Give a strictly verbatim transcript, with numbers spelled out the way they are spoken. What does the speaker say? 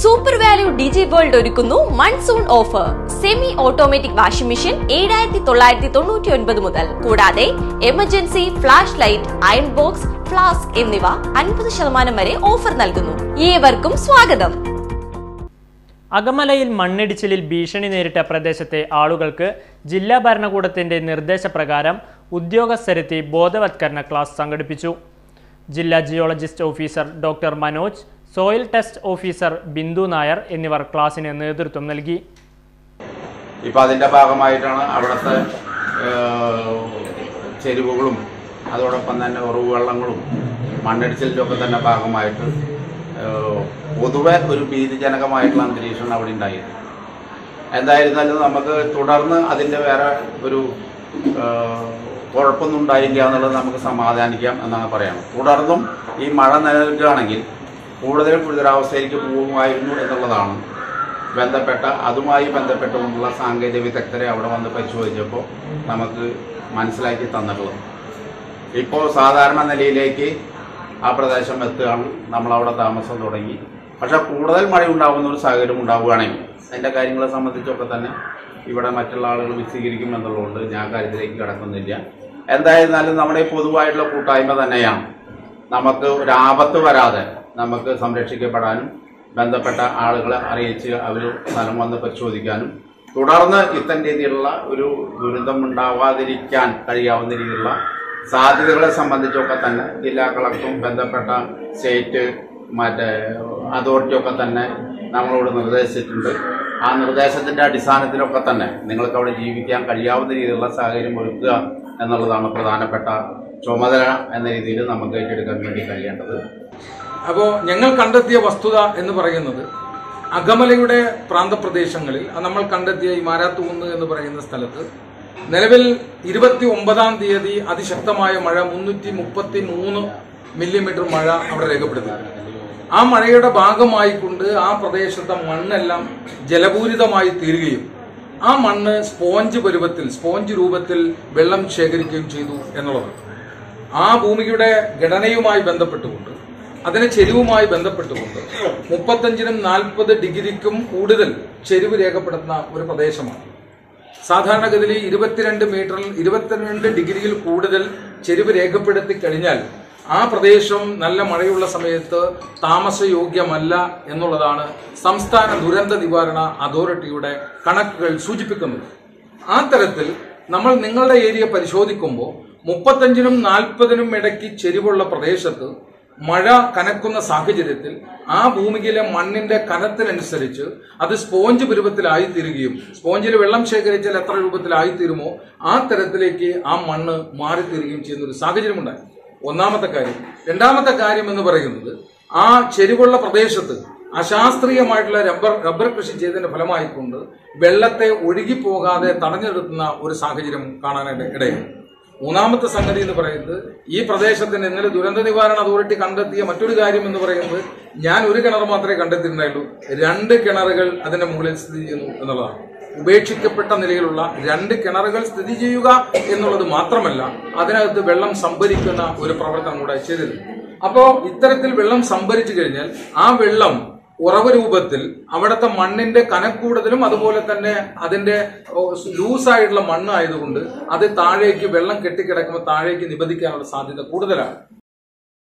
Super value digi world ഒരുക്കുന്നു monsoon offer. Semi automatic washing machine ഏഴായിരത്തി തൊള്ളായിരത്തി തൊണ്ണൂറ്റി ഒൻപത് മുതൽ. കൂടാതെ emergency flash light, iron box, flask എന്നിവ അൻപത് ശതമാനം വരെ ഓഫർ നൽകുന്നു. ഏവർക്കും സ്വാഗതം. അകമലയിൽ മണ്ണിടിച്ചിലിൽ ഭീഷണി നേരിട്ട പ്രദേശത്തെ ആളുകൾക്ക് ജില്ലാ ഭരണകൂടത്തിന്റെ നിർദ്ദേശപ്രകാരം ഉദ്യോഗസ്ഥരെത്തി ബോധവത്കരണ ക്ലാസ് സംഘടിപ്പിച്ചു. ജില്ലാ geologist officer doctor Manoj, soil test officer Bindu Nair എന്നിവർ ക്ലാസിന് നേതൃത്വം നൽകി. ഇപ്പം അതിൻ്റെ ഭാഗമായിട്ടാണ് അവിടുത്തെ ചെരുവുകളും അതോടൊപ്പം തന്നെ ഉറവ് വെള്ളങ്ങളും മണ്ണിടിച്ചിലിൻ്റെ ഒക്കെ തന്നെ ഭാഗമായിട്ട് പൊതുവെ ഒരു ഭീതിജനകമായിട്ടുള്ള അന്തരീക്ഷമാണ് അവിടെ ഉണ്ടായത്. എന്തായിരുന്നാലും നമുക്ക് തുടർന്ന് അതിൻ്റെ വേറെ ഒരു കുഴപ്പമൊന്നും ഉണ്ടായില്ല എന്നുള്ളത് നമുക്ക് സമാധാനിക്കാം എന്നാണ് പറയുന്നത്. തുടർന്നും ഈ മഴ നിലനിൽക്കുകയാണെങ്കിൽ കൂടുതൽ ഗുരുതരാവസ്ഥയിലേക്ക് പോകുമായിരുന്നു എന്നുള്ളതാണ് ബന്ധപ്പെട്ട അതുമായി ബന്ധപ്പെട്ടുകൊണ്ടുള്ള സാങ്കേതിക വിദഗ്ധരെ അവിടെ വന്ന് പരിശോധിച്ചപ്പോൾ നമുക്ക് മനസ്സിലാക്കി തന്നിട്ടുള്ളത്. ഇപ്പോൾ സാധാരണ നിലയിലേക്ക് ആ പ്രദേശം എത്തുകയാണ്, നമ്മളവിടെ താമസം തുടങ്ങി. പക്ഷേ കൂടുതൽ മഴ ഉണ്ടാകുന്ന ഒരു സാഹചര്യം ഉണ്ടാവുകയാണെങ്കിൽ അതിൻ്റെ കാര്യങ്ങളെ സംബന്ധിച്ചൊക്കെ തന്നെ ഇവിടെ മറ്റുള്ള ആളുകൾ വിശദീകരിക്കും എന്നുള്ളതുകൊണ്ട് ഞാൻ കാര്യത്തിലേക്ക് കിടക്കുന്നില്ല. എന്തായിരുന്നാലും നമ്മുടെ പൊതുവായിട്ടുള്ള കൂട്ടായ്മ തന്നെയാണ് നമുക്ക് ഒരു ആപത്ത് വരാതെ നമുക്ക് സംരക്ഷിക്കപ്പെടാനും ബന്ധപ്പെട്ട ആളുകളെ അറിയിച്ച് അവർ സ്ഥലം വന്ന് പരിശോധിക്കാനും തുടർന്ന് ഇത്തരം രീതിയിലുള്ള ഒരു ദുരന്തം ഉണ്ടാവാതിരിക്കാൻ കഴിയാവുന്ന രീതിയിലുള്ള സാധ്യതകളെ സംബന്ധിച്ചൊക്കെ തന്നെ ജില്ലാ കളക്ടറും ബന്ധപ്പെട്ട സ്റ്റേറ്റ് മറ്റേ അതോറിറ്റിയൊക്കെ തന്നെ നമ്മളോട് നിർദ്ദേശിച്ചിട്ടുണ്ട്. ആ നിർദ്ദേശത്തിൻ്റെ അടിസ്ഥാനത്തിലൊക്കെ തന്നെ നിങ്ങൾക്ക് അവിടെ ജീവിക്കാൻ കഴിയാവുന്ന രീതിയിലുള്ള സാഹചര്യം ഒരുക്കുക എന്നുള്ളതാണ് പ്രധാനപ്പെട്ട ചുമതല എന്ന രീതിയിൽ നമുക്ക് ഏറ്റെടുക്കാൻ വേണ്ടി കഴിയേണ്ടത്. അപ്പോൾ ഞങ്ങൾ കണ്ടെത്തിയ വസ്തുത എന്ന് പറയുന്നത് അകമലയുടെ പ്രാന്തപ്രദേശങ്ങളിൽ നമ്മൾ കണ്ടെത്തിയ ഈ മാരാത്തൂന്ന് എന്ന് പറയുന്ന സ്ഥലത്ത് നിലവിൽ ഇരുപത്തി ഒമ്പതാം തീയതി അതിശക്തമായ മഴ മുന്നൂറ്റി മുപ്പത്തി മൂന്ന് മില്ലിമീറ്റർ മഴ അവിടെ രേഖപ്പെടുത്തി. ആ മഴയുടെ ഭാഗമായിക്കൊണ്ട് ആ പ്രദേശത്തെ മണ്ണെല്ലാം ജലപൂരിതമായി തീരുകയും ആ മണ്ണ് സ്പോഞ്ച് പരുവത്തിൽ സ്പോഞ്ച് രൂപത്തിൽ വെള്ളം ശേഖരിക്കുകയും ചെയ്തു എന്നുള്ളത്. ആ ഭൂമിയുടെ ഘടനയുമായി ബന്ധപ്പെട്ടുകൊണ്ട് അതിന് ചെരിവുമായി ബന്ധപ്പെട്ടുകൊണ്ട് മുപ്പത്തഞ്ചിനും നാൽപ്പത് ഡിഗ്രിക്കും കൂടുതൽ ചെരിവ് രേഖപ്പെടുത്തുന്ന ഒരു പ്രദേശമാണ്. സാധാരണഗതിയിൽ ഇരുപത്തിരണ്ട് മീറ്ററിൽ ഇരുപത്തിരണ്ട് ഡിഗ്രിയിൽ കൂടുതൽ ചെരിവ് രേഖപ്പെടുത്തി കഴിഞ്ഞാൽ ആ പ്രദേശം നല്ല മഴയുള്ള സമയത്ത് താമസയോഗ്യമല്ല എന്നുള്ളതാണ് സംസ്ഥാന ദുരന്ത നിവാരണ അതോറിറ്റിയുടെ കണക്കുകൾ സൂചിപ്പിക്കുന്നത്. ആ തരത്തിൽ നമ്മൾ നിങ്ങളുടെ ഏരിയ പരിശോധിക്കുമ്പോൾ മുപ്പത്തഞ്ചിനും നാൽപ്പതിനും ഇടയ്ക്ക് ചെരിവുള്ള പ്രദേശത്ത് മഴ കനക്കുന്ന സാഹചര്യത്തിൽ ആ ഭൂമിയിലെ മണ്ണിന്റെ കനത്തിനനുസരിച്ച് അത് സ്പോഞ്ച് പരുവത്തിലായിത്തീരുകയും സ്പോഞ്ചിൽ വെള്ളം ശേഖരിച്ചാൽ എത്ര രൂപത്തിലായിത്തീരുമോ ആ തരത്തിലേക്ക് ആ മണ്ണ് മാറിത്തീരുകയും ചെയ്യുന്ന ഒരു സാഹചര്യമുണ്ടായി. ഒന്നാമത്തെ കാര്യം. രണ്ടാമത്തെ കാര്യം എന്ന് പറയുന്നത് ആ ചെരിവുള്ള പ്രദേശത്ത് അശാസ്ത്രീയമായിട്ടുള്ള റബ്ബർ റബ്ബർ കൃഷി ചെയ്തതിന്റെ ഫലമായിക്കൊണ്ട് വെള്ളത്തെ ഒഴുകിപ്പോകാതെ തടഞ്ഞു നിർത്തുന്ന ഒരു സാഹചര്യം കാണാനായിട്ട് ഇടയാണ്. മൂന്നാമത്തെ സംഗതി എന്ന് പറയുന്നത് ഈ പ്രദേശത്തിന് ഇന്നലെ ദുരന്ത നിവാരണ അതോറിറ്റി കണ്ടെത്തിയ മറ്റൊരു കാര്യം എന്ന് പറയുന്നത് ഞാൻ ഒരു കിണർ മാത്രമേ കണ്ടെത്തിയിട്ടുണ്ടായുള്ളൂ, രണ്ട് കിണറുകൾ അതിന്റെ മുകളിൽ സ്ഥിതി ചെയ്യുന്നു എന്നുള്ളതാണ്. ഉപേക്ഷിക്കപ്പെട്ട നിലയിലുള്ള രണ്ട് കിണറുകൾ സ്ഥിതി ചെയ്യുക എന്നുള്ളത് മാത്രമല്ല അതിനകത്ത് വെള്ളം സംഭരിക്കുന്ന ഒരു പ്രവർത്തനം കൂടെ ചെയ്തിരുന്നു. അപ്പോ ഇത്തരത്തിൽ വെള്ളം സംഭരിച്ചു കഴിഞ്ഞാൽ ആ വെള്ളം ഉറവ് രൂപത്തിൽ അവിടുത്തെ മണ്ണിന്റെ കനക്കൂടുതലും അതുപോലെ തന്നെ അതിന്റെ ലൂസായിട്ടുള്ള മണ്ണ് ആയതുകൊണ്ട് അത് താഴേക്ക് വെള്ളം കെട്ടിക്കിടക്കുമ്പോൾ താഴേക്ക് നിബന്ധിക്കാനുള്ള സാധ്യത കൂടുതലാണ്.